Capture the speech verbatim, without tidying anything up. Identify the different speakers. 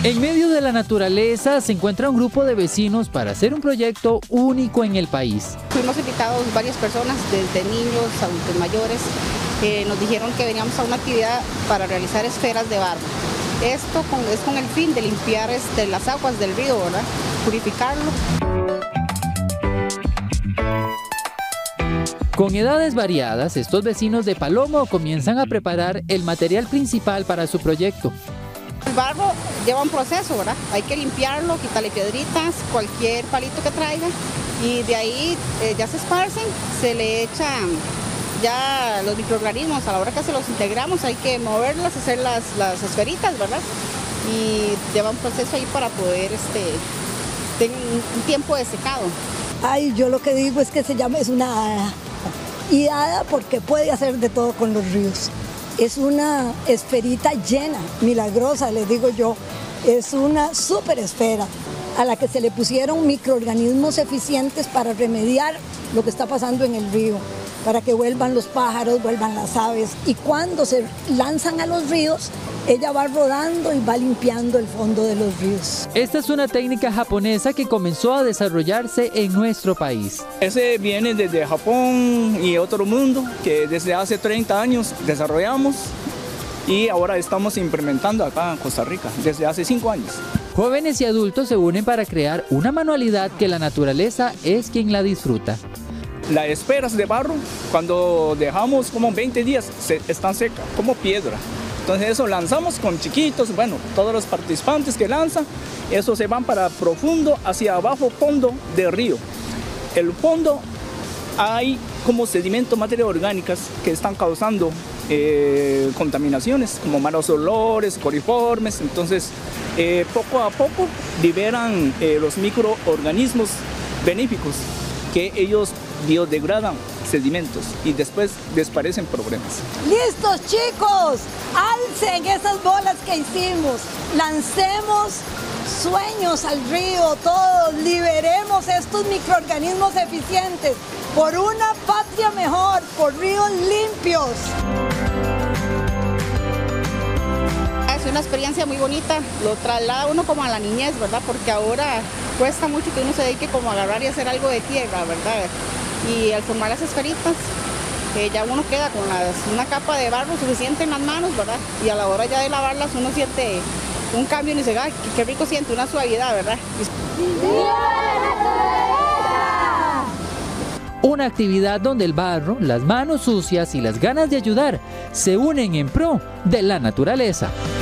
Speaker 1: En medio de la naturaleza se encuentra un grupo de vecinos para hacer un proyecto único en el país.
Speaker 2: Fuimos invitados varias personas, desde niños, adultos mayores, que nos dijeron que veníamos a una actividad para realizar esferas de barro. Esto con, es con el fin de limpiar este, las aguas del río, ¿verdad? Purificarlo.
Speaker 1: Con edades variadas, estos vecinos de Palomo comienzan a preparar el material principal para su proyecto.
Speaker 2: El barro lleva un proceso, ¿verdad? Hay que limpiarlo, quitarle piedritas, cualquier palito que traiga, y de ahí eh, ya se esparcen, se le echan ya los microorganismos. A la hora que se los integramos hay que moverlas, hacer las, las esferitas, ¿verdad? Y lleva un proceso ahí para poder este, tener un tiempo de secado.
Speaker 3: Ay, yo lo que digo es que se llama, es una hada. Y hada porque puede hacer de todo con los ríos. Es una esferita llena, milagrosa, les digo yo. Es una súper esfera a la que se le pusieron microorganismos eficientes para remediar lo que está pasando en el río, para que vuelvan los pájaros, vuelvan las aves. Y cuando se lanzan a los ríos, ella va rodando y va limpiando el fondo de los ríos.
Speaker 1: Esta es una técnica japonesa que comenzó a desarrollarse en nuestro país.
Speaker 4: Ese viene desde Japón y otro mundo que desde hace treinta años desarrollamos y ahora estamos implementando acá en Costa Rica desde hace cinco años.
Speaker 1: Jóvenes y adultos se unen para crear una manualidad que la naturaleza es quien la disfruta.
Speaker 4: Las esferas de barro, cuando dejamos como veinte días, se, están secas, como piedra. Entonces eso lanzamos con chiquitos, bueno, todos los participantes que lanzan, eso se van para profundo, hacia abajo, fondo del río. El fondo hay como sedimentos, materias orgánicas que están causando eh, contaminaciones, como malos olores, coliformes. Entonces, eh, poco a poco liberan eh, los microorganismos benéficos que ellos biodegradan sedimentos y después desaparecen problemas.
Speaker 3: ¡Listos, chicos! ¡Alcen esas bolas que hicimos! ¡Lancemos sueños al río todos! ¡Liberemos estos microorganismos eficientes por una patria mejor, por ríos limpios!
Speaker 2: Es una experiencia muy bonita, lo traslada uno como a la niñez, ¿verdad? Porque ahora cuesta mucho que uno se dedique como a agarrar y hacer algo de tierra, ¿verdad? Y al formar las esferitas, eh, ya uno queda con las, una capa de barro suficiente en las manos, ¿verdad? Y a la hora ya de lavarlas uno siente un cambio y dice, ¡ay, qué rico siente! Una suavidad, ¿verdad?
Speaker 1: Una actividad donde el barro, las manos sucias y las ganas de ayudar se unen en pro de la naturaleza.